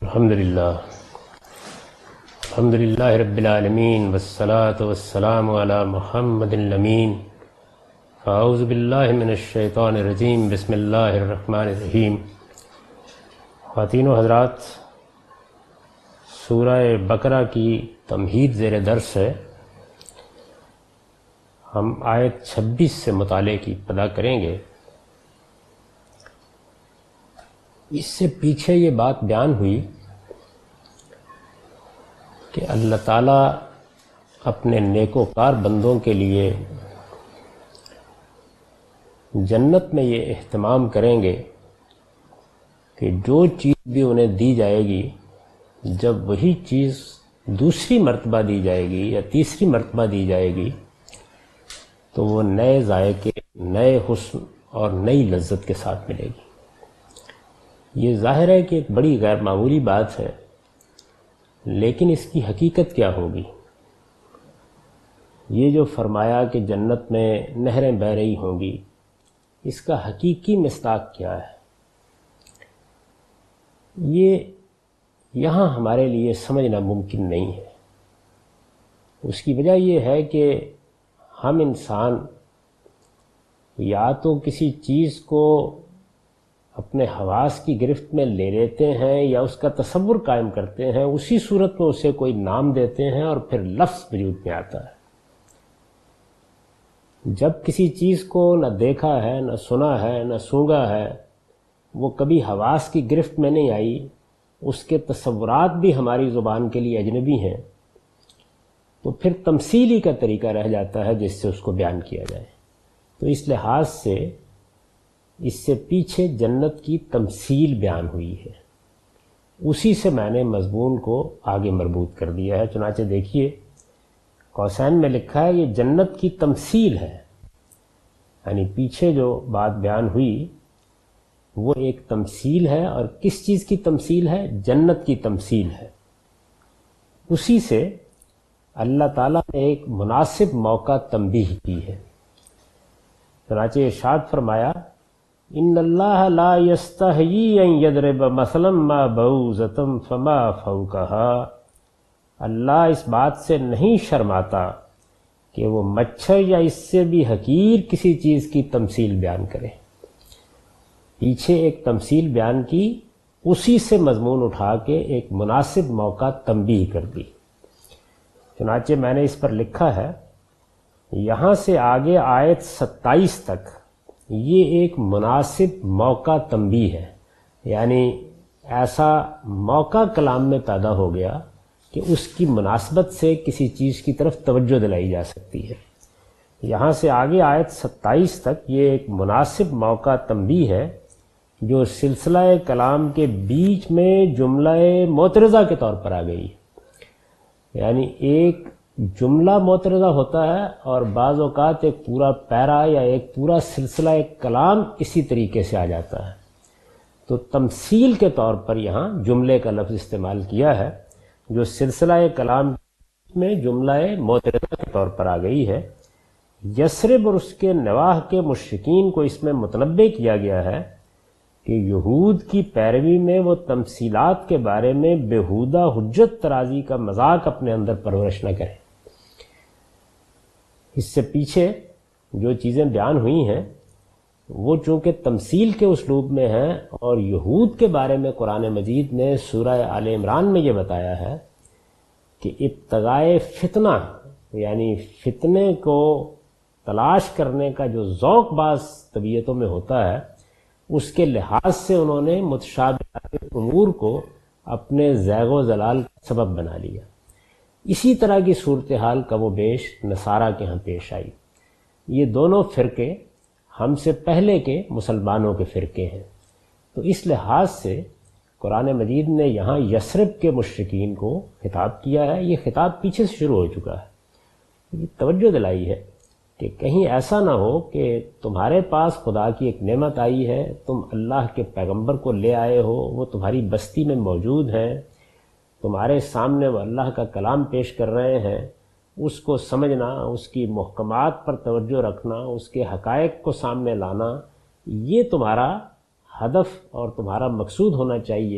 الحمد للہ رب العالمین والصلاة والسلام علی محمد الامین فاعوذ باللہ من الشیطان الرجیم بسم اللہ الرحمن الرحیم۔ خواتین و حضرات، سورہ بقرہ کی تمہید زیر درس ہے۔ ہم آیت 26 سے مطالعے کی ابتدا کریں گے۔ اس سے پیچھے یہ بات بیان ہوئی کہ اللہ تعالیٰ اپنے نیکوکار بندوں کے لیے جنت میں یہ اہتمام کریں گے کہ جو چیز بھی انہیں دی جائے گی، جب وہی چیز دوسری مرتبہ دی جائے گی یا تیسری مرتبہ دی جائے گی تو وہ نئے ذائقے، نئے حسن اور نئی لذت کے ساتھ ملے گی۔ یہ ظاہر ہے کہ ایک بڑی غیر معمولی بات ہے، لیکن اس کی حقیقت کیا ہوگی؟ یہ جو فرمایا کہ جنت میں نہریں بہہ رہی ہوں گی، اس کا حقیقی مصداق کیا ہے؟ یہ یہاں ہمارے لیے سمجھنا ممکن نہیں ہے۔ اس کی وجہ یہ ہے کہ ہم انسان یا تو کسی چیز کو اپنے حواس کی گرفت میں لے لیتے ہیں یا اس کا تصور قائم کرتے ہیں، اسی صورت میں اسے کوئی نام دیتے ہیں اور پھر لفظ وجود میں آتا ہے۔ جب کسی چیز کو نہ دیکھا ہے، نہ سنا ہے، نہ سونگا ہے، وہ کبھی حواس کی گرفت میں نہیں آئی، اس کے تصورات بھی ہماری زبان کے لیے اجنبی ہیں، تو پھر تمثیلی کا طریقہ رہ جاتا ہے جس سے اس کو بیان کیا جائے۔ تو اس لحاظ سے اس سے پیچھے جنت کی تمثیل بیان ہوئی ہے، اسی سے میں نے مضمون کو آگے مربوط کر دیا ہے۔ چنانچہ دیکھیے قوسین میں لکھا ہے یہ جنت کی تمثیل ہے، یعنی پیچھے جو بات بیان ہوئی وہ ایک تمثیل ہے، اور کس چیز کی تمثیل ہے؟ جنت کی تمثیل ہے۔ اسی سے اللہ تعالیٰ نے ایک مناسب موقع تنبیہ کی ہے۔ چنانچہ ارشاد فرمایا ان اللہ لا یستحیی ان یضرب مثلا ما بعوضۃ فما فوقها، اللہ اس بات سے نہیں شرماتا کہ وہ مچھر یا اس سے بھی حقیر کسی چیز کی تمثیل بیان کرے۔ پیچھے ایک تمثیل بیان کی، اسی سے مضمون اٹھا کے ایک مناسب موقع تنبیہ کر دی۔ چنانچہ میں نے اس پر لکھا ہے یہاں سے آگے آیت 27 تک یہ ایک مناسب موقع تنبیہ ہے، یعنی ایسا موقع کلام میں پیدا ہو گیا کہ اس کی مناسبت سے کسی چیز کی طرف توجہ دلائی جا سکتی ہے۔ یہاں سے آگے آیت 27 تک یہ ایک مناسب موقع تنبیہ ہے جو سلسلہ کلام کے بیچ میں جملہ معترضہ کے طور پر آ گئی ہے۔ یعنی ایک جملہ معترضہ ہوتا ہے اور بعض اوقات ایک پورا پیرا یا ایک پورا سلسلہ کلام اسی طریقے سے آ جاتا ہے، تو تمثیل کے طور پر یہاں جملے کا لفظ استعمال کیا ہے جو سلسلہ کلام میں جملہ معترضہ کے طور پر آ گئی ہے۔ یثرب اور اس کے نواح کے مشرکین کو اس میں متنبہ کیا گیا ہے کہ یہود کی پیروی میں وہ تمثیلات کے بارے میں بیہودہ حجت ترازی کا مذاق اپنے اندر پرورش نہ کریں۔ اس سے پیچھے جو چیزیں بیان ہوئی ہیں وہ چونکہ تمثیل کے اسلوب میں ہیں، اور یہود کے بارے میں قرآن مجید نے سورہ آل عمران میں یہ بتایا ہے کہ ابتغائے فتنہ، یعنی فتنے کو تلاش کرنے کا جو ذوق بعض طبیعتوں میں ہوتا ہے، اس کے لحاظ سے انہوں نے متشابہات امور کو اپنے زیغ و زلال کا سبب بنا لیا۔ اسی طرح کی صورتحال کم و بیش نصارہ کے ہاں پیش آئی۔ یہ دونوں فرقے ہم سے پہلے کے مسلمانوں کے فرقے ہیں، تو اس لحاظ سے قرآن مجید نے یہاں یثرب کے مشرکین کو خطاب کیا ہے۔ یہ خطاب پیچھے سے شروع ہو چکا ہے، یہ توجہ دلائی ہے کہ کہیں ایسا نہ ہو کہ تمہارے پاس خدا کی ایک نعمت آئی ہے، تم اللہ کے پیغمبر کو لے آئے ہو، وہ تمہاری بستی میں موجود ہیں، تمہارے سامنے وہ اللہ کا کلام پیش کر رہے ہیں، اس کو سمجھنا، اس کی محکمات پر توجہ رکھنا، اس کے حقائق کو سامنے لانا، یہ تمہارا ہدف اور تمہارا مقصود ہونا چاہیے۔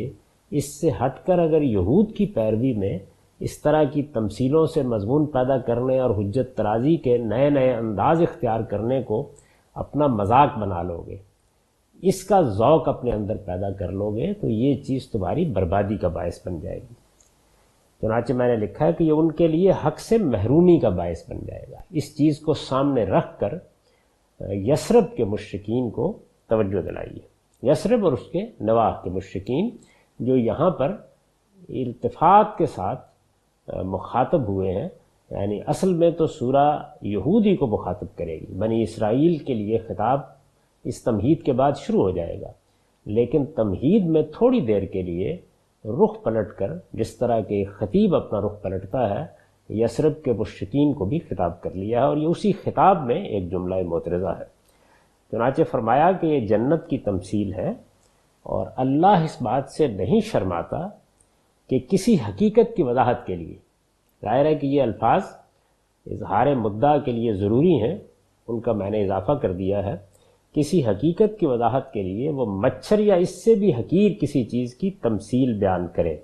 اس سے ہٹ کر اگر یہود کی پیروی میں اس طرح کی تمثیلوں سے مضمون پیدا کرنے اور حجت ترازی کے نئے نئے انداز اختیار کرنے کو اپنا مذاق بنا لو گے، اس کا ذوق اپنے اندر پیدا کر لو گے، تو یہ چیز تمہاری بربادی کا باعث بن جائے گی۔ چنانچہ میں نے لکھا ہے کہ یہ ان کے لیے حق سے محرومی کا باعث بن جائے گا۔ اس چیز کو سامنے رکھ کر یثرب کے مشرکین کو توجہ دلائیے، یثرب اور اس کے نواح کے مشرکین جو یہاں پر التفات کے ساتھ مخاطب ہوئے ہیں، یعنی اصل میں تو سورہ یہودی کو مخاطب کرے گی، بنی اسرائیل کے لیے خطاب اس تمہید کے بعد شروع ہو جائے گا، لیکن تمہید میں تھوڑی دیر کے لیے رخ پلٹ کر جس طرح کہ ایک خطیب اپنا رخ پلٹتا ہے، یثرب کے مشرکین کو بھی خطاب کر لیا ہے، اور یہ اسی خطاب میں ایک جملہ معترضہ ہے۔ چنانچہ فرمایا کہ یہ جنت کی تمثیل ہے، اور اللہ اس بات سے نہیں شرماتا کہ کسی حقیقت کی وضاحت کے لیے، ظاہر ہے کہ یہ الفاظ اظہار مدعا کے لیے ضروری ہیں، ان کا میں نے اضافہ کر دیا ہے، کسی حقیقت کی وضاحت کے لیے وہ مچھر یا اس سے بھی حقیر کسی چیز کی تمثیل بیان کرے۔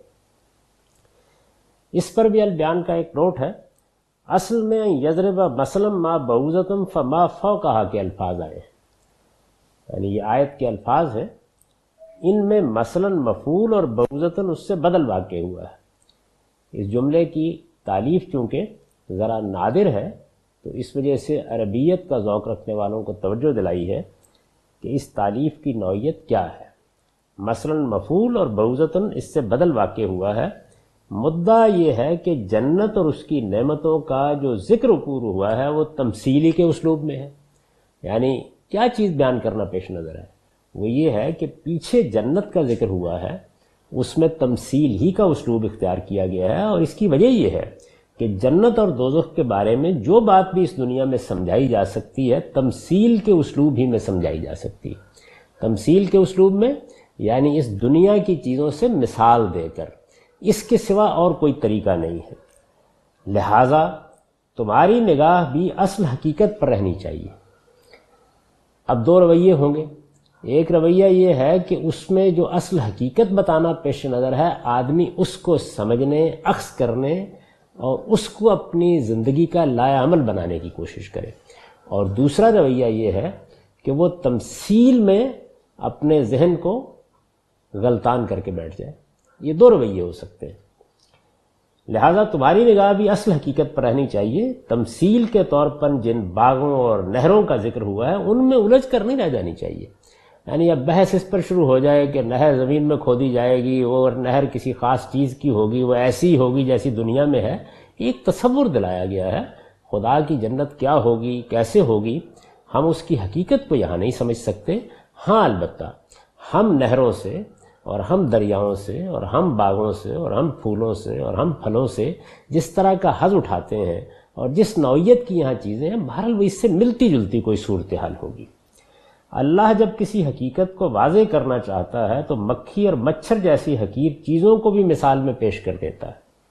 اس پر بھی البیان کا ایک نوٹ ہے، اصل میں یضرب مثلا ما بعوضۃ فما فوقہا کے الفاظ آئے ہیں، یعنی یہ آیت کے الفاظ ہیں، ان میں مثلا مفعول اور بعوضۃ اس سے بدل واقع ہوا ہے۔ اس جملے کی تالیف چونکہ ذرا نادر ہے، تو اس وجہ سے عربیت کا ذوق رکھنے والوں کو توجہ دلائی ہے کہ اس تالیف کی نوعیت کیا ہے۔ مثلا مفعول اور بعوضۃ اس سے بدل واقع ہوا ہے، مدعا یہ ہے کہ جنت اور اس کی نعمتوں کا جو ذکر پور ہوا ہے وہ تمثیلی کے اسلوب میں ہے، یعنی کیا چیز بیان کرنا پیش نظر ہے، وہ یہ ہے کہ پیچھے جنت کا ذکر ہوا ہے، اس میں تمثیل ہی کا اسلوب اختیار کیا گیا ہے، اور اس کی وجہ یہ ہے کہ جنت اور دوزخ کے بارے میں جو بات بھی اس دنیا میں سمجھائی جا سکتی ہے تمثیل کے اسلوب ہی میں سمجھائی جا سکتی ہے۔ تمثیل کے اسلوب میں یعنی اس دنیا کی چیزوں سے مثال دے کر، اس کے سوا اور کوئی طریقہ نہیں ہے۔ لہٰذا تمہاری نگاہ بھی اصل حقیقت پر رہنی چاہیے۔ اب دو رویے ہوں گے، ایک رویہ یہ ہے کہ اس میں جو اصل حقیقت بتانا پیش نظر ہے، آدمی اس کو سمجھنے، اخذ کرنے اور اس کو اپنی زندگی کا لائحہ عمل بنانے کی کوشش کرے، اور دوسرا رویہ یہ ہے کہ وہ تمثیل میں اپنے ذہن کو غلطان کر کے بیٹھ جائے۔ یہ دو رویے ہو سکتے ہیں۔ لہٰذا تمہاری نگاہ بھی اصل حقیقت پر رہنی چاہیے، تمثیل کے طور پر جن باغوں اور نہروں کا ذکر ہوا ہے ان میں الجھ کر نہیں رہ جانی چاہیے، یعنی اب بحث اس پر شروع ہو جائے کہ نہر زمین میں کھودی جائے گی اور نہر کسی خاص چیز کی ہوگی، وہ ایسی ہوگی جیسی دنیا میں ہے، ایک تصور دلایا گیا ہے۔ خدا کی جنت کیا ہوگی، کیسے ہوگی، ہم اس کی حقیقت کو یہاں نہیں سمجھ سکتے۔ ہاں البتہ ہم نہروں سے اور ہم دریاؤں سے اور ہم باغوں سے اور ہم پھولوں سے اور ہم پھلوں سے جس طرح کا حظ اٹھاتے ہیں اور جس نوعیت کی یہاں چیزیں ہیں، بہرحال وہ اس سے ملتی جلتی کوئی صورتحال ہوگی۔ اللہ جب کسی حقیقت کو واضح کرنا چاہتا ہے تو مکھی اور مچھر جیسی حقیر چیزوں کو بھی مثال میں پیش کر دیتا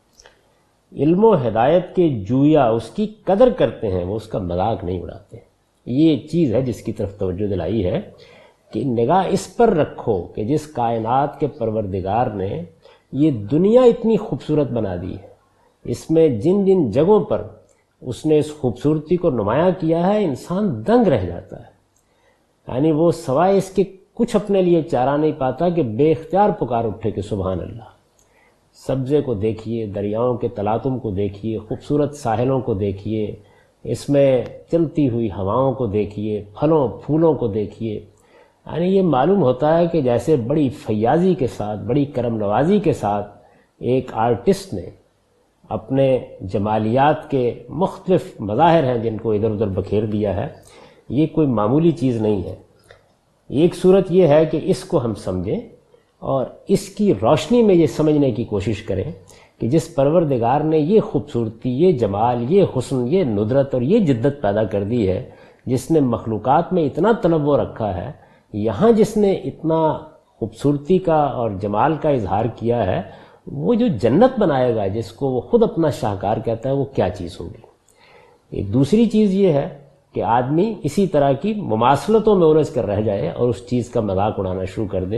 ہے۔ علم و ہدایت کے جویا اس کی قدر کرتے ہیں، وہ اس کا مذاق نہیں اڑاتے۔ یہ چیز ہے جس کی طرف توجہ دلائی ہے کہ نگاہ اس پر رکھو کہ جس کائنات کے پروردگار نے یہ دنیا اتنی خوبصورت بنا دی ہے، اس میں جن جن جگہوں پر اس نے اس خوبصورتی کو نمایاں کیا ہے، انسان دنگ رہ جاتا ہے، یعنی وہ سوائے اس کے کچھ اپنے لیے چارہ نہیں پاتا کہ بے اختیار پکار اٹھے کہ سبحان اللہ۔ سبزے کو دیکھیے، دریاؤں کے تلاطم کو دیکھیے، خوبصورت ساحلوں کو دیکھیے، اس میں چلتی ہوئی ہواؤں کو دیکھیے، پھلوں پھولوں کو دیکھیے، یعنی یہ معلوم ہوتا ہے کہ جیسے بڑی فیاضی کے ساتھ، بڑی کرم نوازی کے ساتھ ایک آرٹسٹ نے اپنے جمالیات کے مختلف مظاہر ہیں جن کو ادھر ادھر بکھیر دیا ہے۔ یہ کوئی معمولی چیز نہیں ہے۔ ایک صورت یہ ہے کہ اس کو ہم سمجھیں اور اس کی روشنی میں یہ سمجھنے کی کوشش کریں کہ جس پروردگار نے یہ خوبصورتی، یہ جمال، یہ حسن، یہ ندرت اور یہ جدت پیدا کر دی ہے، جس نے مخلوقات میں اتنا تنوع رکھا ہے، یہاں جس نے اتنا خوبصورتی کا اور جمال کا اظہار کیا ہے، وہ جو جنت بنائے گا جس کو وہ خود اپنا شاہکار کہتا ہے، وہ کیا چیز ہوگی۔ ایک دوسری چیز یہ ہے کہ آدمی اسی طرح کی مماثلتوں میں الجھ کر رہ جائے اور اس چیز کا مذاق اڑانا شروع کر دے۔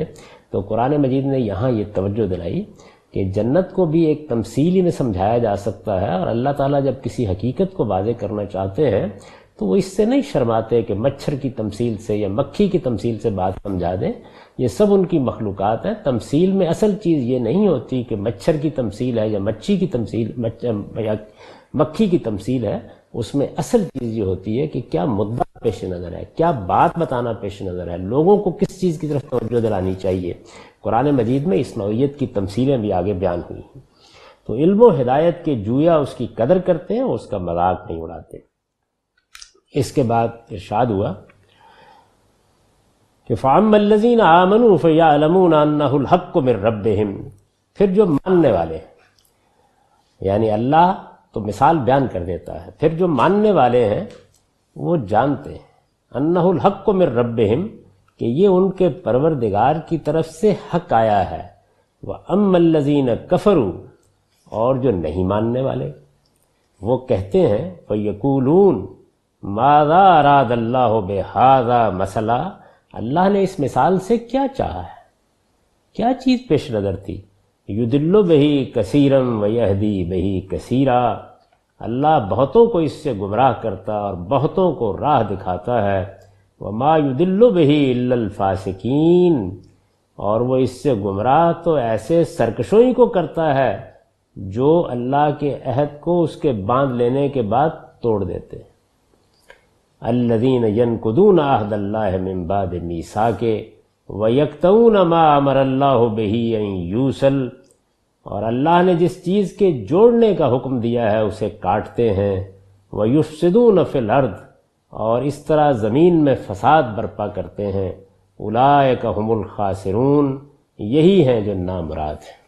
تو قرآن مجید نے یہاں یہ توجہ دلائی کہ جنت کو بھی ایک تمثیلی میں سمجھایا جا سکتا ہے، اور اللہ تعالیٰ جب کسی حقیقت کو واضح کرنا چاہتے ہیں تو وہ اس سے نہیں شرماتے کہ مچھر کی تمثیل سے یا مکھی کی تمثیل سے بات سمجھا دیں. یہ سب ان کی مخلوقات ہیں. تمثیل میں اصل چیز یہ نہیں ہوتی کہ مچھر کی تمثیل ہے یا مچھی کی تمثیل یا مکھی کی تمثیل ہے. اس میں اصل چیز یہ ہوتی ہے کہ کیا مدعا پیش نظر ہے، کیا بات بتانا پیش نظر ہے، لوگوں کو کس چیز کی طرف توجہ دلانی چاہیے. قرآن مجید میں اس نوعیت کی تمثیلیں بھی آگے بیان ہوئی ہیں. تو علم و ہدایت کے جویا اس کی قدر کرتے ہیں، اس کا مذاق نہیں اڑاتے. اس کے بعد ارشاد ہوا کہ فَأَمَّا الَّذِينَ آمَنُوا فَيَعْلَمُونَ أَنَّهُ الْحَقُّ مِن رَبِّهِمْ. پھر جو ماننے والے ہیں، یعنی اللہ تو مثال بیان کر دیتا ہے، پھر جو ماننے والے ہیں وہ جانتے ہیں أَنَّهُ الْحَقُّ مِن رَبِّهِمْ کہ یہ ان کے پروردگار کی طرف سے حق آیا ہے. وَأَمَّا الَّذِينَ كَفَرُوا، اور جو نہیں ماننے والے وہ کہتے ہیں فَيَقُولُونَ ماذا اراد اللہ بہذا مثلا، اللہ نے اس مثال سے کیا چاہا ہے، کیا چیز پیش نظر تھی. یضل بہ کثیرا ویہدی بہ کثیرا، اللہ بہتوں کو اس سے گمراہ کرتا اور بہتوں کو راہ دکھاتا ہے. وما یضل بہ الا الفاسقین، اور وہ اس سے گمراہ تو ایسے سرکشوں کو کرتا ہے جو اللہ کے عہد کو اس کے باندھ لینے کے بعد توڑ دیتے ہیں. الذین ینقضون عہد اللہ من بعد میثاقہ ویقطعون ما امر اللہ بہ ان یوصل، اور اللہ نے جس چیز کے جوڑنے کا حکم دیا ہے اسے کاٹتے ہیں. ویفسدون فی الارض، اور اس طرح زمین میں فساد برپا کرتے ہیں. اولئک هم الخاسرون، یہی ہیں جو نامراد ہیں.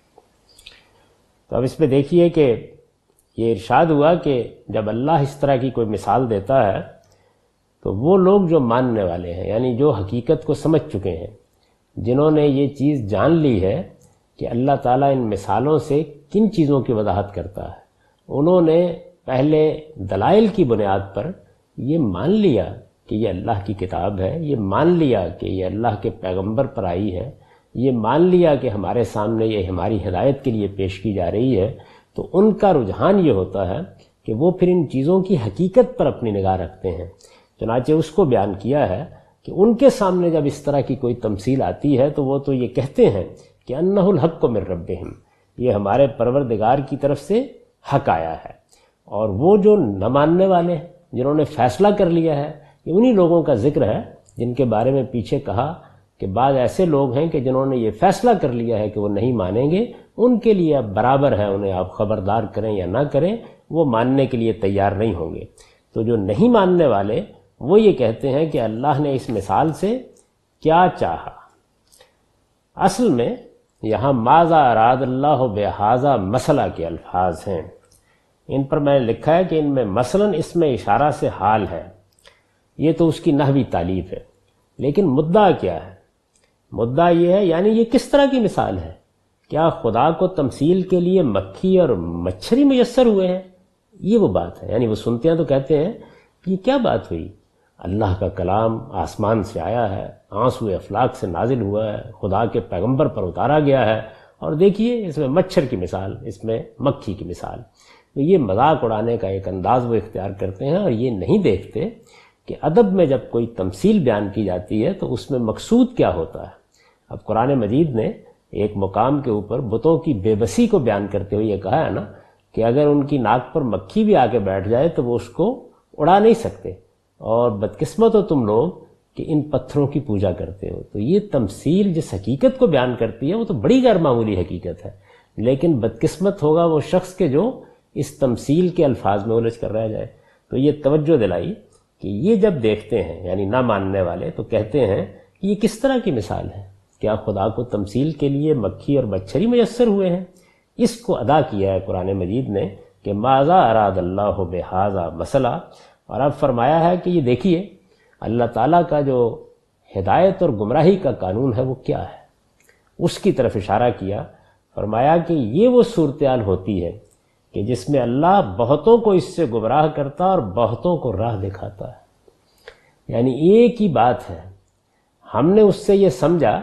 تو اب اس پہ دیکھیے کہ یہ ارشاد ہوا کہ جب اللہ اس طرح کی کوئی مثال دیتا ہے تو وہ لوگ جو ماننے والے ہیں، یعنی جو حقیقت کو سمجھ چکے ہیں، جنہوں نے یہ چیز جان لی ہے کہ اللہ تعالیٰ ان مثالوں سے کن چیزوں کی وضاحت کرتا ہے، انہوں نے پہلے دلائل کی بنیاد پر یہ مان لیا کہ یہ اللہ کی کتاب ہے، یہ مان لیا کہ یہ اللہ کے پیغمبر پر آئی ہے، یہ مان لیا کہ ہمارے سامنے یہ ہماری ہدایت کے لیے پیش کی جا رہی ہے. تو ان کا رجحان یہ ہوتا ہے کہ وہ پھر ان چیزوں کی حقیقت پر اپنی نگاہ رکھتے ہیں. چنانچہ اس کو بیان کیا ہے کہ ان کے سامنے جب اس طرح کی کوئی تمثیل آتی ہے تو وہ تو یہ کہتے ہیں کہ انہ الحق من ربہم، یہ ہمارے پروردگار کی طرف سے حق آیا ہے. اور وہ جو نہ ماننے والے ہیں، جنہوں نے فیصلہ کر لیا ہے، یہ انہی لوگوں کا ذکر ہے جن کے بارے میں پیچھے کہا کہ بعض ایسے لوگ ہیں کہ جنہوں نے یہ فیصلہ کر لیا ہے کہ وہ نہیں مانیں گے. ان کے لیے اب برابر ہے، انہیں آپ خبردار کریں یا نہ کریں، وہ ماننے کے لیے تیار نہیں ہوں گے. تو جو نہیں ماننے والے وہ یہ کہتے ہیں کہ اللہ نے اس مثال سے کیا چاہا. اصل میں یہاں ماذا اراد اللہ بہذا مسئلہ کے الفاظ ہیں. ان پر میں نے لکھا ہے کہ ان میں مثلاً اس میں اشارہ سے حال ہے، یہ تو اس کی نحوی تعلیف ہے. لیکن مدعا کیا ہے؟ مدعا یہ ہے یعنی یہ کس طرح کی مثال ہے؟ کیا خدا کو تمثیل کے لیے مکھی اور مچھری میسر ہوئے ہیں؟ یہ وہ بات ہے. یعنی وہ سنتے ہیں تو کہتے ہیں یہ کیا بات ہوئی، اللہ کا کلام آسمان سے آیا ہے، آنسو افلاک سے نازل ہوا ہے، خدا کے پیغمبر پر اتارا گیا ہے، اور دیکھیے اس میں مچھر کی مثال، اس میں مکھی کی مثال. تو یہ مذاق اڑانے کا ایک انداز وہ اختیار کرتے ہیں، اور یہ نہیں دیکھتے کہ ادب میں جب کوئی تمثیل بیان کی جاتی ہے تو اس میں مقصود کیا ہوتا ہے. اب قرآن مجید نے ایک مقام کے اوپر بتوں کی بے بسی کو بیان کرتے ہوئے یہ کہا ہے نا کہ اگر ان کی ناک پر مکھی بھی آ کے بیٹھ جائے تو وہ اس کو اڑا نہیں سکتے، اور بدقسمت ہو تم لوگ کہ ان پتھروں کی پوجا کرتے ہو. تو یہ تمثیل جس حقیقت کو بیان کرتی ہے وہ تو بڑی غیر معمولی حقیقت ہے، لیکن بدقسمت ہوگا وہ شخص کے جو اس تمثیل کے الفاظ میں الجھ کر رہ جائے. تو یہ توجہ دلائی کہ یہ جب دیکھتے ہیں یعنی نہ ماننے والے تو کہتے ہیں کہ یہ کس طرح کی مثال ہے، کیا خدا کو تمثیل کے لیے مکھی اور مچھری میسر ہوئے ہیں؟ اس کو ادا کیا ہے قرآن مجید نے کہ ماذا اراد اللہ بہذا مسئلہ. اور اب فرمایا ہے کہ یہ دیکھیے اللہ تعالیٰ کا جو ہدایت اور گمراہی کا قانون ہے وہ کیا ہے، اس کی طرف اشارہ کیا. فرمایا کہ یہ وہ صورتحال ہوتی ہے کہ جس میں اللہ بہتوں کو اس سے گمراہ کرتا اور بہتوں کو راہ دکھاتا ہے. یعنی ایک ہی بات ہے، ہم نے اس سے یہ سمجھا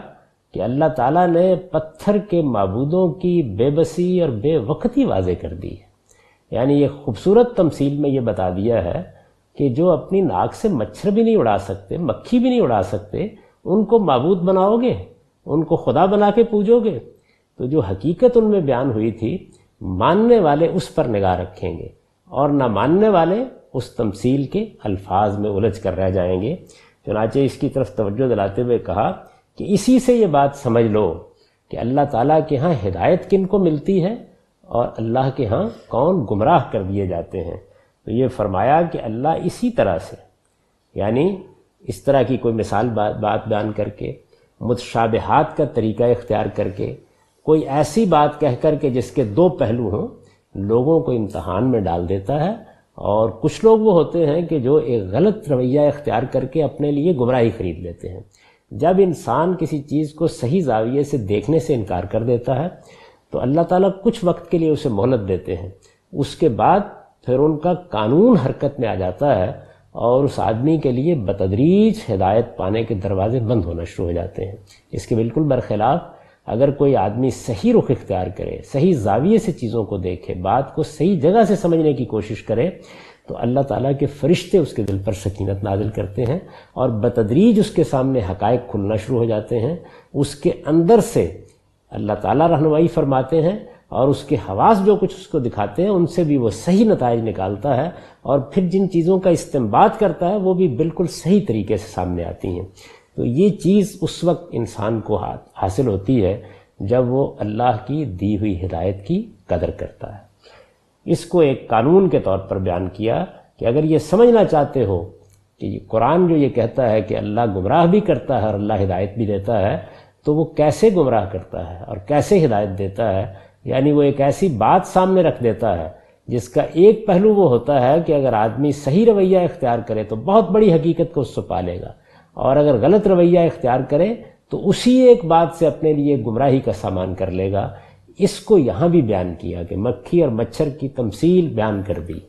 کہ اللہ تعالیٰ نے پتھر کے معبودوں کی بے بسی اور بے وقتی واضح کر دی ہے. یعنی یہ خوبصورت تمثیل میں یہ بتا دیا ہے کہ جو اپنی ناک سے مچھر بھی نہیں اڑا سکتے، مکھی بھی نہیں اڑا سکتے، ان کو معبود بناؤ گے، ان کو خدا بنا کے پوجو گے. تو جو حقیقت ان میں بیان ہوئی تھی، ماننے والے اس پر نگاہ رکھیں گے اور نہ ماننے والے اس تمثیل کے الفاظ میں الجھ کر رہ جائیں گے. چنانچہ اس کی طرف توجہ دلاتے ہوئے کہا کہ اسی سے یہ بات سمجھ لو کہ اللہ تعالیٰ کے ہاں ہدایت کن کو ملتی ہے اور اللہ کے ہاں کون گمراہ کر دیے جاتے ہیں. تو یہ فرمایا کہ اللہ اسی طرح سے، یعنی اس طرح کی کوئی مثال بات بیان کر کے، متشابہات کا طریقہ اختیار کر کے، کوئی ایسی بات کہہ کر کے جس کے دو پہلو ہوں، لوگوں کو امتحان میں ڈال دیتا ہے. اور کچھ لوگ وہ ہوتے ہیں کہ جو ایک غلط رویہ اختیار کر کے اپنے لیے گمراہی خرید لیتے ہیں. جب انسان کسی چیز کو صحیح زاویے سے دیکھنے سے انکار کر دیتا ہے تو اللہ تعالیٰ کچھ وقت کے لیے اسے مہلت دیتے ہیں. اس کے بعد پھر ان کا قانون حرکت میں آ جاتا ہے اور اس آدمی کے لیے بتدریج ہدایت پانے کے دروازے بند ہونا شروع ہو جاتے ہیں. اس کے بالکل برخلاف اگر کوئی آدمی صحیح رخ اختیار کرے، صحیح زاویے سے چیزوں کو دیکھے، بات کو صحیح جگہ سے سمجھنے کی کوشش کرے، تو اللہ تعالیٰ کے فرشتے اس کے دل پر سکینت نازل کرتے ہیں اور بتدریج اس کے سامنے حقائق کھلنا شروع ہو جاتے ہیں. اس کے اندر سے اللہ تعالیٰ رہنمائی فرماتے ہیں اور اس کے حواس جو کچھ اس کو دکھاتے ہیں ان سے بھی وہ صحیح نتائج نکالتا ہے، اور پھر جن چیزوں کا استنباط کرتا ہے وہ بھی بالکل صحیح طریقے سے سامنے آتی ہیں. تو یہ چیز اس وقت انسان کو حاصل ہوتی ہے جب وہ اللہ کی دی ہوئی ہدایت کی قدر کرتا ہے. اس کو ایک قانون کے طور پر بیان کیا کہ اگر یہ سمجھنا چاہتے ہو کہ یہ قرآن جو یہ کہتا ہے کہ اللہ گمراہ بھی کرتا ہے اور اللہ ہدایت بھی دیتا ہے، تو وہ کیسے گمراہ کرتا ہے اور کیسے ہدایت دیتا ہے. یعنی وہ ایک ایسی بات سامنے رکھ دیتا ہے جس کا ایک پہلو وہ ہوتا ہے کہ اگر آدمی صحیح رویہ اختیار کرے تو بہت بڑی حقیقت کو اس سے پالے گا، اور اگر غلط رویہ اختیار کرے تو اسی ایک بات سے اپنے لیے گمراہی کا سامان کر لے گا. اس کو یہاں بھی بیان کیا کہ مکھی اور مچھر کی تمثیل بیان کر دی.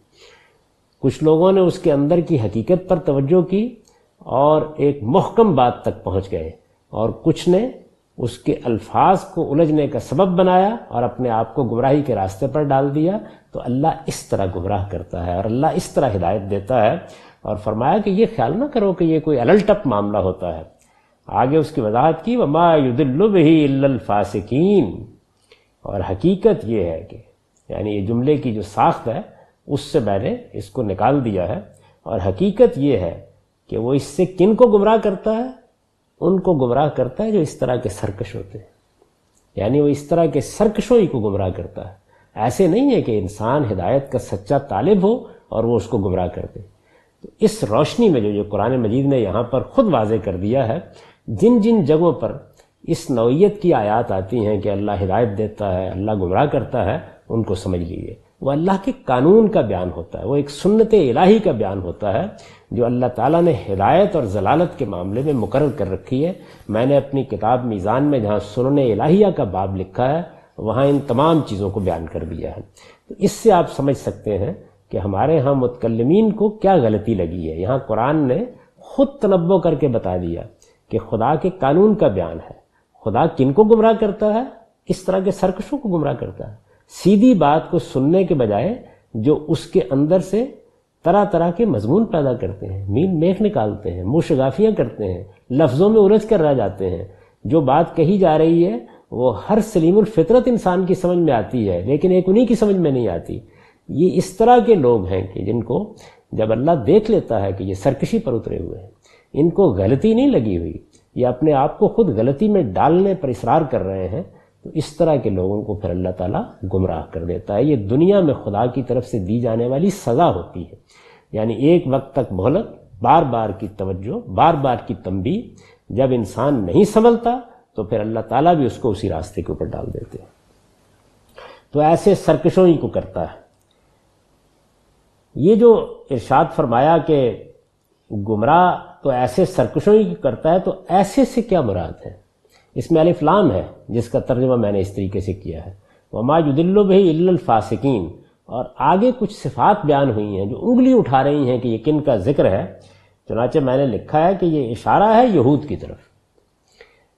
کچھ لوگوں نے اس کے اندر کی حقیقت پر توجہ کی اور ایک محکم بات تک پہنچ گئے، اور کچھ نے اس کے الفاظ کو الجھنے کا سبب بنایا اور اپنے آپ کو گمراہی کے راستے پر ڈال دیا. تو اللہ اس طرح گمراہ کرتا ہے اور اللہ اس طرح ہدایت دیتا ہے. اور فرمایا کہ یہ خیال نہ کرو کہ یہ کوئی الٹپ معاملہ ہوتا ہے. آگے اس کی وضاحت کی وَمَا يُضِلُّ بِهِ إِلَّا الْفَاسِقِينَ. اور حقیقت یہ ہے کہ، یعنی یہ جملے کی جو ساخت ہے اس سے میں نے اس کو نکال دیا ہے، اور حقیقت یہ ہے کہ وہ اس سے کن کو گمراہ کرتا ہے؟ ان کو گمراہ کرتا ہے جو اس طرح کے سرکش ہوتے ہیں. یعنی وہ اس طرح کے سرکشوں ہی کو گمراہ کرتا ہے. ایسے نہیں ہے کہ انسان ہدایت کا سچا طالب ہو اور وہ اس کو گمراہ کر دے. تو اس روشنی میں جو قرآن مجید نے یہاں پر خود واضح کر دیا ہے، جن جن جگہوں پر اس نوعیت کی آیات آتی ہیں کہ اللہ ہدایت دیتا ہے، اللہ گمراہ کرتا ہے، ان کو سمجھ لیجیے. وہ اللہ کے قانون کا بیان ہوتا ہے، وہ ایک سنت الہی کا بیان ہوتا ہے جو اللہ تعالیٰ نے ہدایت اور ضلالت کے معاملے میں مقرر کر رکھی ہے. میں نے اپنی کتاب میزان میں جہاں سنن الہیہ کا باب لکھا ہے وہاں ان تمام چیزوں کو بیان کر دیا ہے. تو اس سے آپ سمجھ سکتے ہیں کہ ہمارے ہاں متکلمین کو کیا غلطی لگی ہے. یہاں قرآن نے خود تنبؤ کر کے بتا دیا کہ خدا کے قانون کا بیان ہے. خدا کن کو گمراہ کرتا ہے؟ اس طرح کے سرکشوں کو گمراہ کرتا ہے. سیدھی بات کو سننے کے بجائے جو اس کے اندر سے طرح طرح کے مضمون پیدا کرتے ہیں، مین میخ نکالتے ہیں، منہ شگافیاں کرتے ہیں، لفظوں میں الجھ کر رہ جاتے ہیں. جو بات کہی جا رہی ہے وہ ہر سلیم الفطرت انسان کی سمجھ میں آتی ہے، لیکن ایک انہی کی سمجھ میں نہیں آتی. یہ اس طرح کے لوگ ہیں کہ جن کو جب اللہ دیکھ لیتا ہے کہ یہ سرکشی پر اترے ہوئے ہیں، ان کو غلطی نہیں لگی ہوئی، یہ اپنے آپ کو خود غلطی میں ڈالنے پر اصرار کر رہے ہیں، تو اس طرح کے لوگوں کو پھر اللہ تعالیٰ گمراہ کر دیتا ہے. یہ دنیا میں خدا کی طرف سے دی جانے والی سزا ہوتی ہے. یعنی ایک وقت تک مہلت، بار بار کی توجہ، بار بار کی تنبیہ. جب انسان نہیں سنبھلتا تو پھر اللہ تعالیٰ بھی اس کو اسی راستے کے اوپر ڈال دیتے ہیں. تو ایسے سرکشوں ہی کو کرتا ہے. یہ جو ارشاد فرمایا کہ گمراہ تو ایسے سرکشوں ہی کرتا ہے، تو ایسے سے کیا مراد ہے؟ اس میں الف لام ہے جس کا ترجمہ میں نے اس طریقے سے کیا ہے، وما یضل بہ الا الفاسقین. اور آگے کچھ صفات بیان ہوئی ہیں جو انگلی اٹھا رہی ہیں کہ یہ کن کا ذکر ہے. چنانچہ میں نے لکھا ہے کہ یہ اشارہ ہے یہود کی طرف.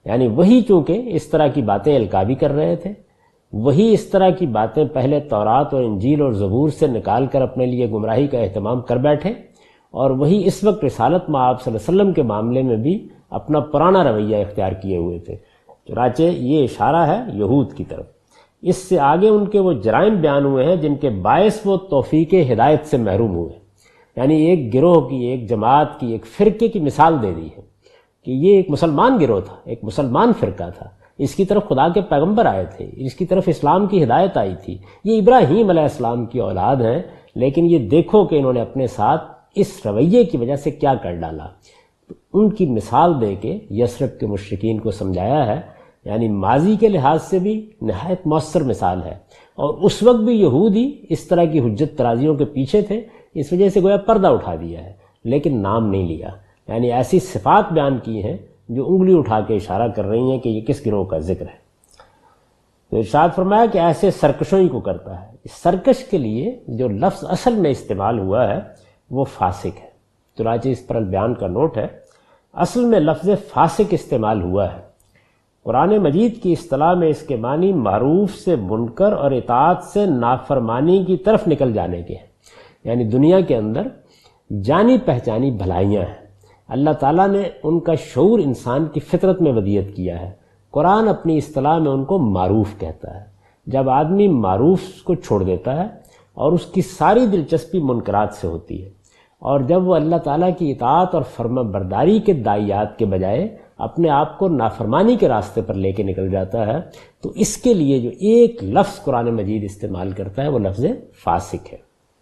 یعنی وہی چونکہ اس طرح کی باتیں القابی کر رہے تھے، وہی اس طرح کی باتیں پہلے تورات اور انجیل اور زبور سے نکال کر اپنے لیے گمراہی کا اہتمام کر بیٹھے، اور وہی اس وقت رسالت مآب صلی اللہ علیہ وسلم کے معاملے میں بھی اپنا پرانا رویہ اختیار کیے ہوئے تھے۔ چنانچہ یہ اشارہ ہے یہود کی طرف۔ اس سے آگے ان کے وہ جرائم بیان ہوئے ہیں جن کے باعث وہ توفیق ہدایت سے محروم ہوئے، یعنی ایک گروہ کی، ایک جماعت کی، ایک فرقے کی مثال دے دی ہے کہ یہ ایک مسلمان گروہ تھا، ایک مسلمان فرقہ تھا، اس کی طرف خدا کے پیغمبر آئے تھے، اس کی طرف اسلام کی ہدایت آئی تھی، یہ ابراہیم علیہ السلام کی اولاد ہیں، لیکن یہ دیکھو کہ انہوں نے اپنے ساتھ اس رویے کی وجہ سے کیا کر ڈالا۔ ان کی مثال دے کے یثرب کے مشرکین کو سمجھایا ہے، یعنی ماضی کے لحاظ سے بھی نہایت مؤثر مثال ہے، اور اس وقت بھی یہودی اس طرح کی حجت ترازیوں کے پیچھے تھے، اس وجہ سے گویا پردہ اٹھا دیا ہے لیکن نام نہیں لیا، یعنی ایسی صفات بیان کی ہیں جو انگلی اٹھا کے اشارہ کر رہی ہیں کہ یہ کس گروہ کا ذکر ہے۔ تو ارشاد فرمایا کہ ایسے سرکشوں ہی کو کرتا ہے۔ اس سرکش کے لیے جو لفظ اصل میں استعمال ہوا ہے وہ فاسق ہے، چنانچہ اس پر البیان کا نوٹ ہے، اصل میں لفظ فاسق استعمال ہوا ہے۔ قرآن مجید کی اصطلاح میں اس کے معنی معروف سے منکر اور اطاعت سے نافرمانی کی طرف نکل جانے کے ہیں، یعنی دنیا کے اندر جانی پہچانی بھلائیاں ہیں، اللہ تعالیٰ نے ان کا شعور انسان کی فطرت میں ودیت کیا ہے۔ قرآن اپنی اصطلاح میں ان کو معروف کہتا ہے۔ جب آدمی معروف کو چھوڑ دیتا ہے اور اس کی ساری دلچسپی منکرات سے ہوتی ہے، اور جب وہ اللہ تعالیٰ کی اطاعت اور فرما برداری کے داعیات کے بجائے اپنے آپ کو نافرمانی کے راستے پر لے کے نکل جاتا ہے، تو اس کے لیے جو ایک لفظ قرآن مجید استعمال کرتا ہے وہ لفظ فاسق ہے۔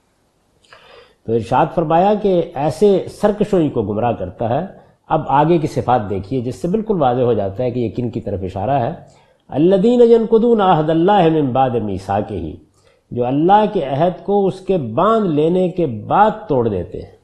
تو ارشاد فرمایا کہ ایسے سرکشوں کو گمراہ کرتا ہے۔ اب آگے کی صفات دیکھیے جس سے بالکل واضح ہو جاتا ہے کہ یہ کن کی طرف اشارہ ہے۔ الذین ینقضون عہد اللہ من بعد میثاقہ، جو اللہ کے عہد کو اس کے باندھ لینے کے بعد توڑ دیتے ہیں۔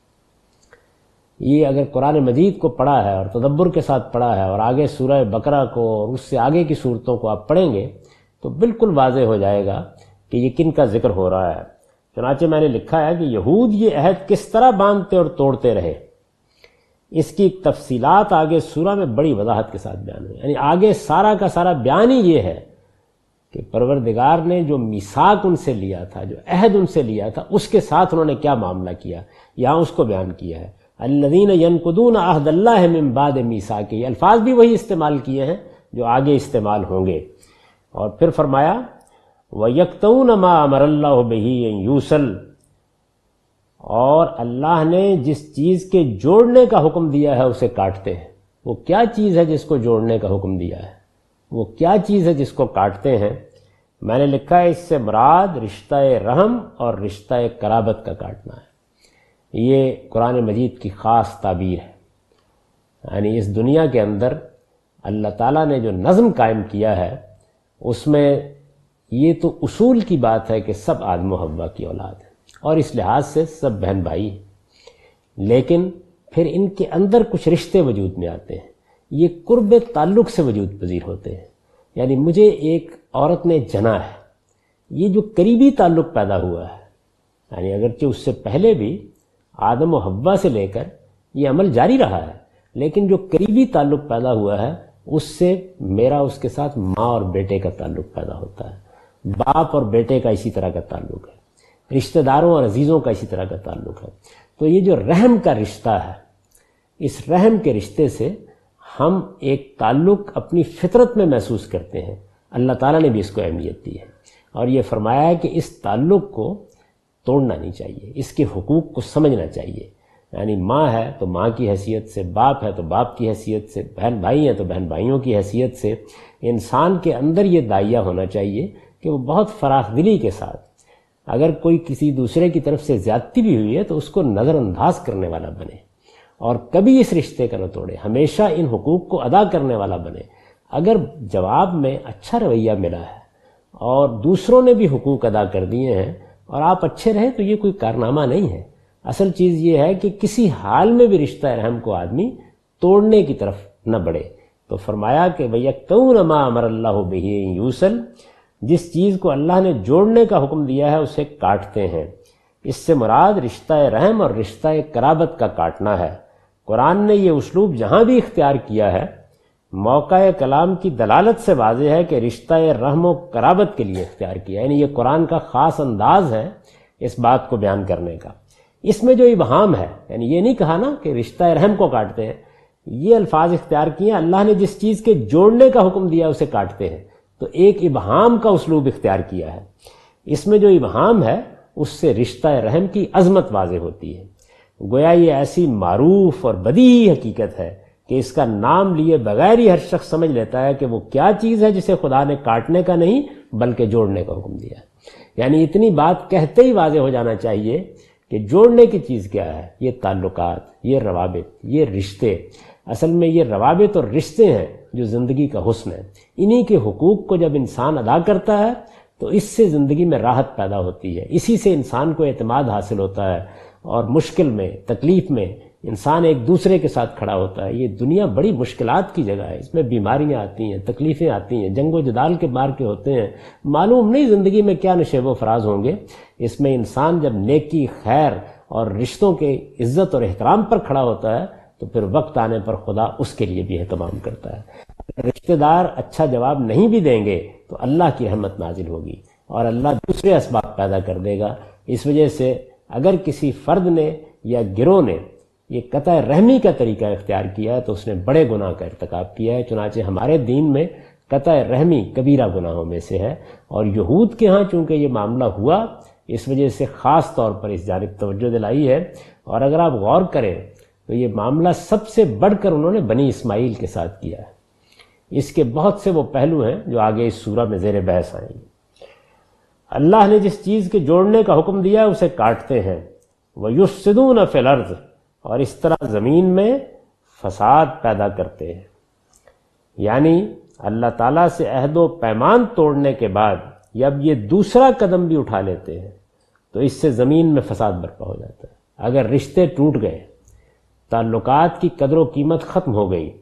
یہ اگر قرآن مجید کو پڑھا ہے اور تدبر کے ساتھ پڑھا ہے اور آگے سورہ بقرہ کو اور اس سے آگے کی صورتوں کو آپ پڑھیں گے تو بالکل واضح ہو جائے گا کہ یہ کن کا ذکر ہو رہا ہے۔ چنانچہ میں نے لکھا ہے کہ یہود یہ عہد کس طرح باندھتے اور توڑتے رہے، اس کی تفصیلات آگے سورہ میں بڑی وضاحت کے ساتھ بیان ہوئی، یعنی آگے سارا کا سارا بیان ہی یہ ہے کہ پروردگار نے جو میثاق ان سے لیا تھا، جو عہد ان سے لیا تھا، اس کے ساتھ انہوں نے کیا معاملہ کیا، یہاں اس کو بیان کیا ہے۔ الذین ینقضون عہد اللہ من بعد میثاقہ، یہ الفاظ بھی وہی استعمال کیے ہیں جو آگے استعمال ہوں گے۔ اور پھر فرمایا وَيَقْطَعُونَ مَا أَمَرَ اللَّهُ بِهِ أَن يُوصَلَ، اور اللہ نے جس چیز کے جوڑنے کا حکم دیا ہے اسے کاٹتے ہیں۔ وہ کیا چیز ہے جس کو جوڑنے کا حکم دیا ہے، وہ کیا چیز ہے جس کو کاٹتے ہیں؟ میں نے لکھا ہے اس سے مراد رشتہ رحم اور رشتہ قرابت کا کاٹنا ہے۔ یہ قرآن مجید کی خاص تعبیر ہے، یعنی اس دنیا کے اندر اللہ تعالیٰ نے جو نظم قائم کیا ہے اس میں یہ تو اصول کی بات ہے کہ سب آدم و حوا کی اولاد ہے اور اس لحاظ سے سب بہن بھائی ہیں، لیکن پھر ان کے اندر کچھ رشتے وجود میں آتے ہیں، یہ قرب تعلق سے وجود پذیر ہوتے ہیں۔ یعنی مجھے ایک عورت نے جنا ہے، یہ جو قریبی تعلق پیدا ہوا ہے، یعنی اگرچہ اس سے پہلے بھی آدم و حوا سے لے کر یہ عمل جاری رہا ہے، لیکن جو قریبی تعلق پیدا ہوا ہے اس سے میرا اس کے ساتھ ماں اور بیٹے کا تعلق پیدا ہوتا ہے، باپ اور بیٹے کا اسی طرح کا تعلق ہے، رشتہ داروں اور عزیزوں کا اسی طرح کا تعلق ہے۔ تو یہ جو رحم کا رشتہ ہے، اس رحم کے رشتے سے ہم ایک تعلق اپنی فطرت میں محسوس کرتے ہیں، اللہ تعالیٰ نے بھی اس کو اہمیت دی ہے، اور یہ فرمایا ہے کہ اس تعلق کو توڑنا نہیں چاہیے، اس کے حقوق کو سمجھنا چاہیے۔ یعنی ماں ہے تو ماں کی حیثیت سے، باپ ہے تو باپ کی حیثیت سے، بہن بھائی ہیں تو بہن بھائیوں کی حیثیت سے انسان کے اندر یہ داعیہ ہونا چاہیے کہ وہ بہت فراخ دلی کے ساتھ اگر کوئی کسی دوسرے کی طرف سے زیادتی بھی ہوئی ہے تو اس کو نظر انداز کرنے والا بنے، اور کبھی اس رشتے کا نہ توڑے، ہمیشہ ان حقوق کو ادا کرنے والا بنے۔ اگر جواب میں اچھا رویہ ملا ہے اور دوسروں نے بھی حقوق ادا کر دیے ہیں اور آپ اچھے رہے تو یہ کوئی کارنامہ نہیں ہے، اصل چیز یہ ہے کہ کسی حال میں بھی رشتہ رحم کو آدمی توڑنے کی طرف نہ بڑھے۔ تو فرمایا کہ وَيَقْطَعُونَ مَا أَمَرَ اللَّهُ بِهِ أَن يُوصَلَ، جس چیز کو اللہ نے جوڑنے کا حکم دیا ہے اسے کاٹتے ہیں۔ اس سے مراد رشتہ رحم اور رشتہ قرابت کا کاٹنا ہے۔ قرآن نے یہ اسلوب جہاں بھی اختیار کیا ہے موقع کلام کی دلالت سے واضح ہے کہ رشتہ رحم و قرابت کے لیے اختیار کیا، یعنی یہ قرآن کا خاص انداز ہے اس بات کو بیان کرنے کا۔ اس میں جو ابہام ہے، یعنی یہ نہیں کہا نا کہ رشتہ رحم کو کاٹتے ہیں، یہ الفاظ اختیار کیے ہیں، اللہ نے جس چیز کے جوڑنے کا حکم دیا اسے کاٹتے ہیں، تو ایک ابہام کا اسلوب اختیار کیا ہے۔ اس میں جو ابہام ہے اس سے رشتہ رحم کی عظمت واضح ہوتی ہے، گویا یہ ایسی معروف اور بدیہی حقیقت ہے کہ اس کا نام لیے بغیر ہی ہر شخص سمجھ لیتا ہے کہ وہ کیا چیز ہے جسے خدا نے کاٹنے کا نہیں بلکہ جوڑنے کا حکم دیا ہے۔ یعنی اتنی بات کہتے ہی واضح ہو جانا چاہیے کہ جوڑنے کی چیز کیا ہے، یہ تعلقات، یہ روابط، یہ رشتے، اصل میں یہ روابط اور رشتے ہیں جو زندگی کا حسن ہے۔ انہی کے حقوق کو جب انسان ادا کرتا ہے تو اس سے زندگی میں راحت پیدا ہوتی ہے، اسی سے انسان کو اعتماد حاصل ہوتا ہے، اور مشکل میں، تکلیف میں انسان ایک دوسرے کے ساتھ کھڑا ہوتا ہے۔ یہ دنیا بڑی مشکلات کی جگہ ہے، اس میں بیماریاں آتی ہیں، تکلیفیں آتی ہیں، جنگ و جدال کے مار کے ہوتے ہیں، معلوم نہیں زندگی میں کیا نشیب و فراز ہوں گے۔ اس میں انسان جب نیکی، خیر اور رشتوں کے عزت اور احترام پر کھڑا ہوتا ہے تو پھر وقت آنے پر خدا اس کے لیے بھی اہتمام کرتا ہے۔ رشتہ دار اچھا جواب نہیں بھی دیں گے تو اللہ کی رحمت نازل ہوگی اور اللہ دوسرے اسباب پیدا کر دے گا۔ اس وجہ سے اگر کسی فرد نے یا گروہ نے یہ قطع رحمی کا طریقہ اختیار کیا ہے تو اس نے بڑے گناہ کا ارتکاب کیا ہے۔ چنانچہ ہمارے دین میں قطع رحمی کبیرہ گناہوں میں سے ہے، اور یہود کے ہاں چونکہ یہ معاملہ ہوا اس وجہ سے خاص طور پر اس جانب توجہ دلائی ہے۔ اور اگر آپ غور کریں تو یہ معاملہ سب سے بڑھ کر انہوں نے بنی اسماعیل کے ساتھ کیا ہے۔ اس کے بہت سے وہ پہلو ہیں جو آگے اس سورہ میں زیر بحث آئیں گے۔ اللہ نے جس چیز کے جوڑنے کا حکم دیا ہے اسے کاٹتے ہیں، وَيُفْسِدُونَ فِي الْأَرْضِ، اور اس طرح زمین میں فساد پیدا کرتے ہیں۔ یعنی اللہ تعالیٰ سے عہد و پیمان توڑنے کے بعد جب یہ دوسرا قدم بھی اٹھا لیتے ہیں تو اس سے زمین میں فساد برپا ہو جاتا ہے۔ اگر رشتے ٹوٹ گئے، تعلقات کی قدر و قیمت ختم ہو گئی،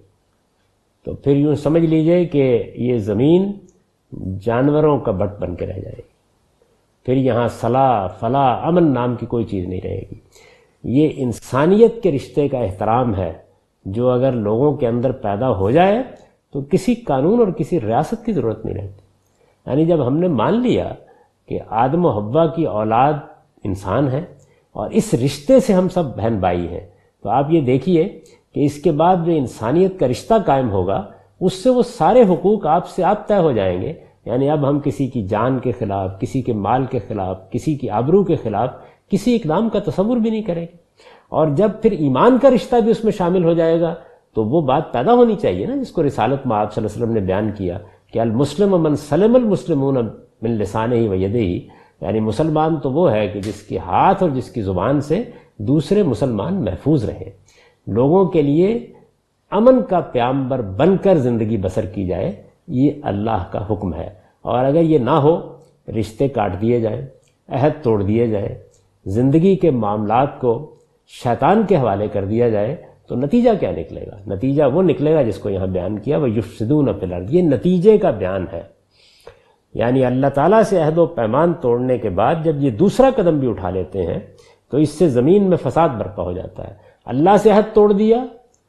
تو پھر یوں سمجھ لیجئے کہ یہ زمین جانوروں کا بٹ بن کے رہ جائے گی، پھر یہاں صلاح، فلاح، امن نام کی کوئی چیز نہیں رہے گی۔ یہ انسانیت کے رشتے کا احترام ہے جو اگر لوگوں کے اندر پیدا ہو جائے تو کسی قانون اور کسی ریاست کی ضرورت نہیں رہتی۔ یعنی جب ہم نے مان لیا کہ آدم و حوا کی اولاد انسان ہے اور اس رشتے سے ہم سب بہن بھائی ہیں، تو آپ یہ دیکھیے کہ اس کے بعد جو انسانیت کا رشتہ قائم ہوگا اس سے وہ سارے حقوق آپ سے آپ طے ہو جائیں گے۔ یعنی اب ہم کسی کی جان کے خلاف، کسی کے مال کے خلاف، کسی کی آبرو کے خلاف کسی اقدام کا تصور بھی نہیں کریں گے۔ اور جب پھر ایمان کا رشتہ بھی اس میں شامل ہو جائے گا تو وہ بات پیدا ہونی چاہیے نا جس کو رسالت میں آپ صلی اللہ علیہ وسلم نے بیان کیا کہ المسلم من سلم المسلمون من لسانہ و یدہ، یعنی مسلمان تو وہ ہے کہ جس کے ہاتھ اور جس کی زبان سے دوسرے مسلمان محفوظ رہیں، لوگوں کے لیے امن کا پیامبر بن کر زندگی بسر کی جائے، یہ اللہ کا حکم ہے۔ اور اگر یہ نہ ہو، رشتے کاٹ دیے جائیں، عہد توڑ دیے جائیں، زندگی کے معاملات کو شیطان کے حوالے کر دیا جائے تو نتیجہ کیا نکلے گا؟ نتیجہ وہ نکلے گا جس کو یہاں بیان کیا، وَيُفْسِدُونَ فِي الْأَرْضِ، یہ نتیجے کا بیان ہے۔ یعنی اللہ تعالیٰ سے عہد و پیمان توڑنے کے بعد جب یہ دوسرا قدم بھی اٹھا لیتے ہیں تو اس سے زمین میں فساد برپا ہو جاتا ہے۔ اللہ سے عہد توڑ دیا،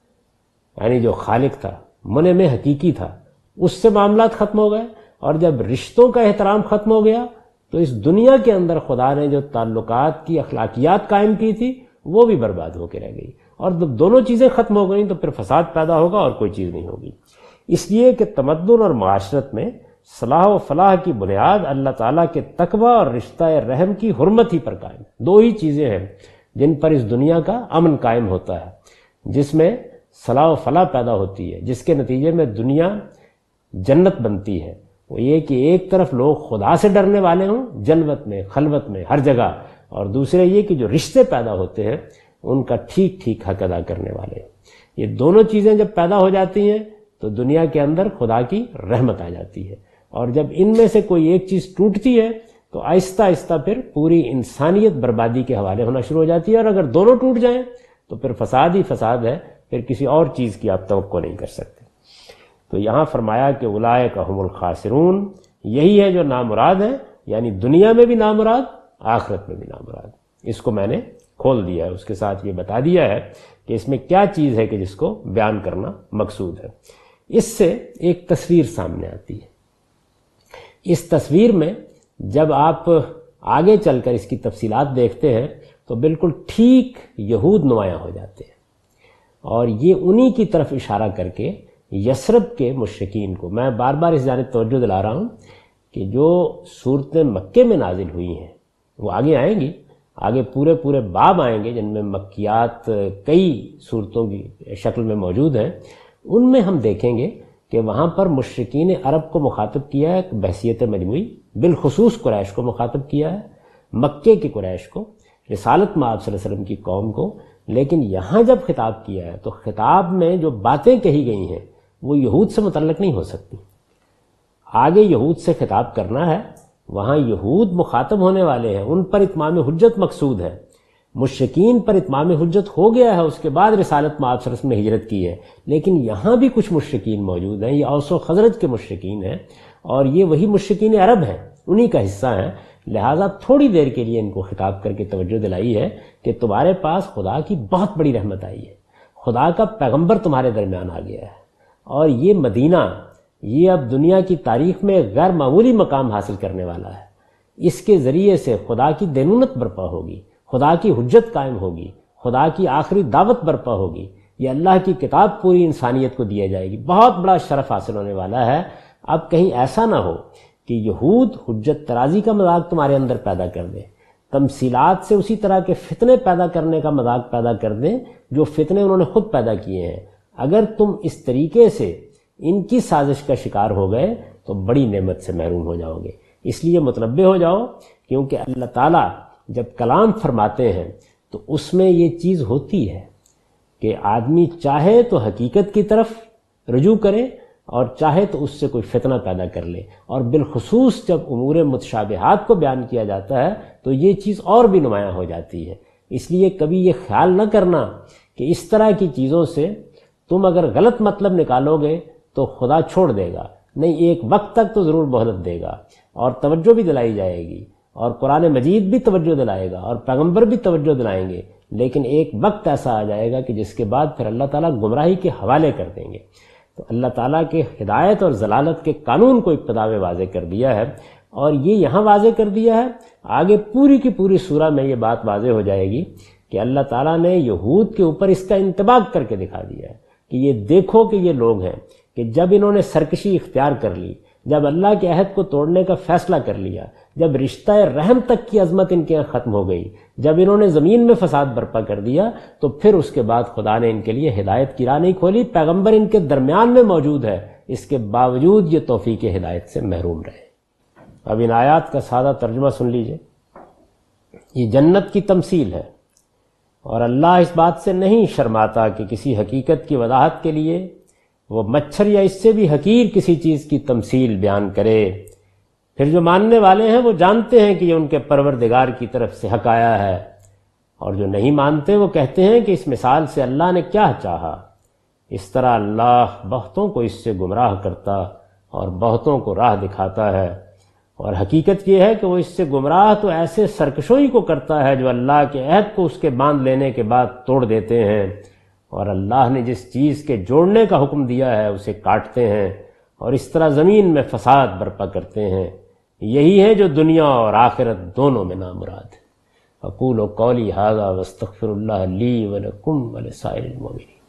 یعنی جو خالق تھا، منعم حقیقی تھا، اس سے معاملات ختم ہو گئے، اور جب رشتوں کا احترام ختم ہو گیا تو اس دنیا کے اندر خدا نے جو تعلقات کی اخلاقیات قائم کی تھی وہ بھی برباد ہو کے رہ گئی، اور جب دونوں چیزیں ختم ہو گئیں تو پھر فساد پیدا ہوگا اور کوئی چیز نہیں ہوگی۔ اس لیے کہ تمدن اور معاشرت میں صلاح و فلاح کی بنیاد اللہ تعالیٰ کے تقوی اور رشتہ رحم کی حرمت ہی پر قائم۔ دو ہی چیزیں ہیں جن پر اس دنیا کا امن قائم ہوتا ہے، جس میں صلاح و فلاح پیدا ہوتی ہے، جس کے نتیجے میں دنیا جنت بنتی ہے۔ وہ یہ کہ ایک طرف لوگ خدا سے ڈرنے والے ہوں، جلوت میں، خلوت میں، ہر جگہ، اور دوسرے یہ کہ جو رشتے پیدا ہوتے ہیں ان کا ٹھیک ٹھیک حق ادا کرنے والے ہیں۔ یہ دونوں چیزیں جب پیدا ہو جاتی ہیں تو دنیا کے اندر خدا کی رحمت آ جاتی ہے، اور جب ان میں سے کوئی ایک چیز ٹوٹتی ہے تو آہستہ آہستہ پھر پوری انسانیت بربادی کے حوالے ہونا شروع ہو جاتی ہے، اور اگر دونوں ٹوٹ جائیں تو پھر فساد ہی فساد ہے، پھر کسی اور چیز کی آپ توقع نہیں کر سکتے۔ تو یہاں فرمایا کہ اولئک هم الخاسرون، یہی ہے جو نامراد ہے، یعنی دنیا میں بھی نامراد، آخرت میں بھی نامراد۔ اس کو میں نے کھول دیا ہے، اس کے ساتھ یہ بتا دیا ہے کہ اس میں کیا چیز ہے کہ جس کو بیان کرنا مقصود ہے۔ اس سے ایک تصویر سامنے آتی ہے. اس تصویر میں جب آپ آگے چل کر اس کی تفصیلات دیکھتے ہیں تو بالکل ٹھیک یہود نمایاں ہو جاتے ہیں، اور یہ انہی کی طرف اشارہ کر کے یثرب کے مشرکین کو، میں بار بار اس جانب توجہ دلا رہا ہوں کہ جو صورتیں مکے میں نازل ہوئی ہیں وہ آگے آئیں گی، آگے پورے باب آئیں گے جن میں مکیات کئی صورتوں کی شکل میں موجود ہیں. ان میں ہم دیکھیں گے کہ وہاں پر مشرکین عرب کو مخاطب کیا ہے بحیثیت مجموعی، بالخصوص قریش کو مخاطب کیا ہے، مکے کی قریش کو، رسالت میں آپ صلی اللہ علیہ وسلم کی قوم کو. لیکن یہاں جب خطاب کیا ہے تو خطاب میں جو باتیں کہی گئی ہیں وہ یہود سے متعلق نہیں ہو سکتی. آگے یہود سے خطاب کرنا ہے، وہاں یہود مخاطب ہونے والے ہیں، ان پر اتمام حجت مقصود ہے. مشرکین پر اتمام حجت ہو گیا ہے، اس کے بعد رسالت میں آپ صلی اللہ علیہ وسلم نے ہجرت کی ہے. لیکن یہاں بھی کچھ مشرکین موجود ہیں، یہ اوس و خزرج کے مشرکین ہیں، اور یہ وہی مشرکین عرب ہیں، انہی کا حصہ ہیں. لہٰذا تھوڑی دیر کے لیے ان کو خطاب کر کے توجہ دلائی ہے کہ تمہارے پاس خدا کی بہت بڑی رحمت آئی ہے، خدا کا پیغمبر تمہارے درمیان آ گیا ہے، اور یہ مدینہ یہ اب دنیا کی تاریخ میں غیر معمولی مقام حاصل کرنے والا ہے. اس کے ذریعے سے خدا کی دینونت برپا ہوگی، خدا کی حجت قائم ہوگی، خدا کی آخری دعوت برپا ہوگی، یہ اللہ کی کتاب پوری انسانیت کو دیا جائے گی. بہت بڑا شرف حاصل ہونے والا ہے. اب کہیں ایسا نہ ہو کہ یہود حجت ترازی کا مذاق تمہارے اندر پیدا کر دیں، تمثیلات سے اسی طرح کے فتنے پیدا کرنے کا مذاق پیدا کر دیں جو فتنے انہوں نے خود پیدا کیے ہیں. اگر تم اس طریقے سے ان کی سازش کا شکار ہو گئے تو بڑی نعمت سے محروم ہو جاؤ گے. اس لیے متنبہ ہو جاؤ، کیونکہ اللہ تعالیٰ جب کلام فرماتے ہیں تو اس میں یہ چیز ہوتی ہے کہ آدمی چاہے تو حقیقت کی طرف رجوع کرے اور چاہے تو اس سے کوئی فتنہ پیدا کر لے. اور بالخصوص جب امور متشابہات کو بیان کیا جاتا ہے تو یہ چیز اور بھی نمایاں ہو جاتی ہے. اس لیے کبھی یہ خیال نہ کرنا کہ اس طرح کی چیزوں سے تم اگر غلط مطلب نکالو گے تو خدا چھوڑ دے گا. نہیں، ایک وقت تک تو ضرور مہلت دے گا، اور توجہ بھی دلائی جائے گی، اور قرآن مجید بھی توجہ دلائے گا، اور پیغمبر بھی توجہ دلائیں گے. لیکن ایک وقت ایسا آ جائے گا کہ جس کے بعد پھر اللہ تعالیٰ گمراہی کے حوالے کر دیں گے. تو اللہ تعالیٰ کے ہدایت اور ضلالت کے قانون کو ابتدا میں واضح کر دیا ہے، اور یہ یہاں واضح کر دیا ہے. آگے پوری کی پوری سورہ میں یہ بات واضح ہو جائے گی کہ اللہ تعالیٰ نے یہود کے اوپر اس کا انطباق کر کے دکھا دیا ہے کہ یہ دیکھو کہ یہ لوگ ہیں کہ جب انہوں نے سرکشی اختیار کر لی، جب اللہ کے عہد کو توڑنے کا فیصلہ کر لیا، جب رشتہ رحم تک کی عظمت ان کے یہاں ختم ہو گئی، جب انہوں نے زمین میں فساد برپا کر دیا، تو پھر اس کے بعد خدا نے ان کے لیے ہدایت کی راہ نہیں کھولی. پیغمبر ان کے درمیان میں موجود ہے، اس کے باوجود یہ توفیق ہدایت سے محروم رہے. اب ان آیات کا سادہ ترجمہ سن لیجئے. یہ جنت کی تمثیل ہے، اور اللہ اس بات سے نہیں شرماتا کہ کسی حقیقت کی وضاحت کے لیے وہ مچھر یا اس سے بھی حقیر کسی چیز کی تمثیل بیان کرے. پھر جو ماننے والے ہیں وہ جانتے ہیں کہ یہ ان کے پروردگار کی طرف سے حق آیا ہے، اور جو نہیں مانتے وہ کہتے ہیں کہ اس مثال سے اللہ نے کیا چاہا. اس طرح اللہ بہتوں کو اس سے گمراہ کرتا اور بہتوں کو راہ دکھاتا ہے. اور حقیقت یہ ہے کہ وہ اس سے گمراہ تو ایسے سرکشوئی کو کرتا ہے جو اللہ کے عہد کو اس کے باندھ لینے کے بعد توڑ دیتے ہیں، اور اللہ نے جس چیز کے جوڑنے کا حکم دیا ہے اسے کاٹتے ہیں، اور اس طرح زمین میں فساد برپا کرتے ہیں. یہی ہے جو دنیا اور آخرت دونوں میں نامراد ہے. اقول قولی ھذا واستغفر اللہ لی ولکم ولسائر المؤمنین.